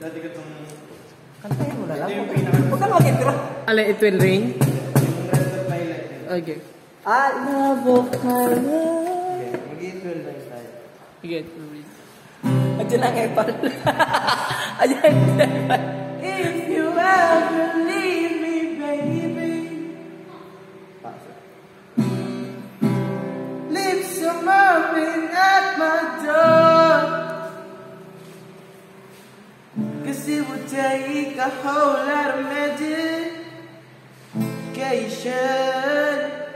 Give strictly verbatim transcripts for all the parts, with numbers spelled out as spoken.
Dati ko itong... Kantahin mo na lang. Ito yung pinaka... Huwag ka mag-intro. Alay, it will rain? Yung Red Hot Violet. Okay. I love of color. Okay, mag-it will rain tayo. Okay, it will rain. Ayan lang eh, pal. Ayan. If you ever leave me, baby, leave some open at my door. Cause it would take a whole lot of medication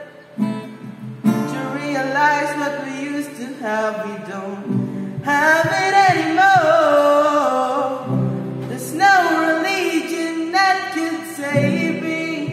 to realize what we used to have. We don't have it anymore. There's no religion that can save me.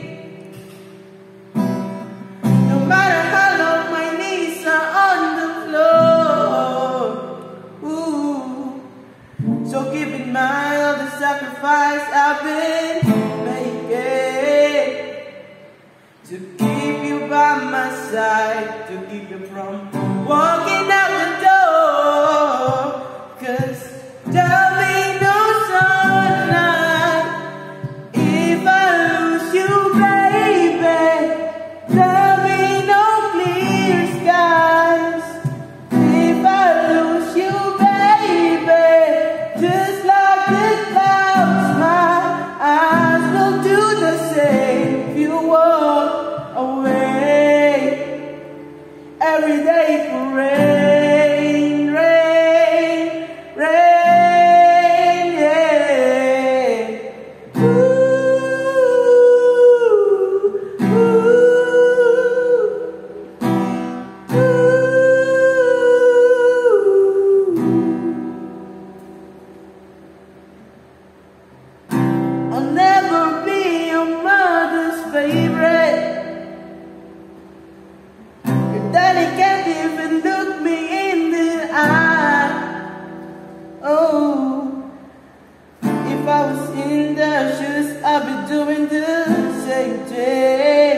No matter how long my knees are on the floor. Ooh. So keep in mind all the sacrifice I've been making to keep you by my side, to keep you from walking out the door. Cause there'll be no sunlight if I lose you, baby. There'll be no clear skies if I lose you, baby. Just like the clouds, my eyes will do the same if you walk away. Every day for rain, rain, rain, yeah. Ooh, ooh, ooh. I'll never be your mother's favorite. Daddy can't even look me in the eye. Oh, if I was in their shoes, I'd be doing the same thing.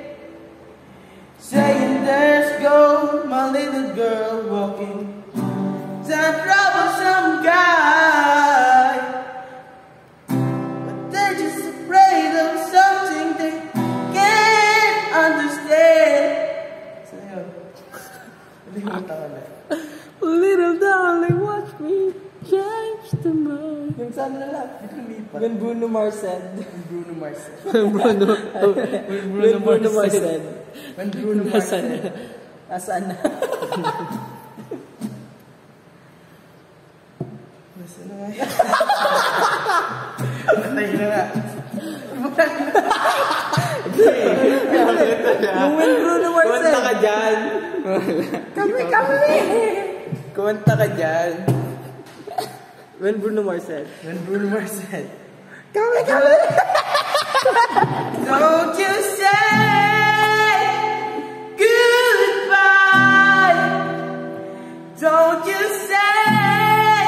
Saying, there's go my little girl walking, that troublesome guy. But they're just afraid of something they can't understand. Little darling, watch me change the mind. Yung saan na lang? When Bruno Mars said. Bruno Mars. Bruno. Oh, When Bruno Mars said. When Bruno Mars Nasaan na? said. Nasaan na? Nasaan na nga? Patay na nga. Yung when Bruno Mars said. Kumanta ka dyan. Kami, kami! Kumanta ka dyan. When Bruno Mars said. When Bruno Mars said. Kami, kami! Don't you say goodbye. Don't you say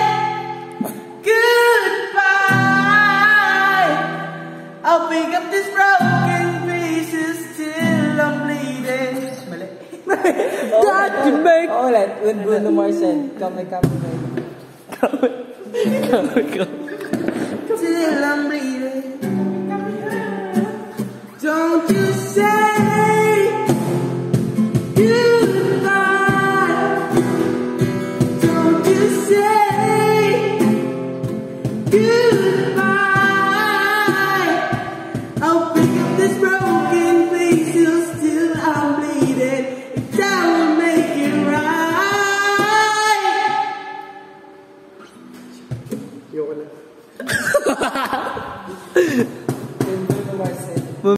goodbye. I'll pick up this broken pieces till I'm bleeding. Mali. That can make... Oh, ulit. When Bruno Mars said. Kami, kami, kami. Till I'm bleeding. Don't you say goodbye. Don't you say goodbye. I'll pick up this broken pieces till I'm bleeding. That will make it right. Yoko na.